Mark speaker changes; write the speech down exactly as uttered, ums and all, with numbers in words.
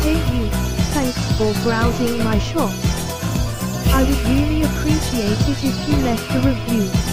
Speaker 1: Hey you, thanks for browsing my shop. I would really appreciate it if you left a review.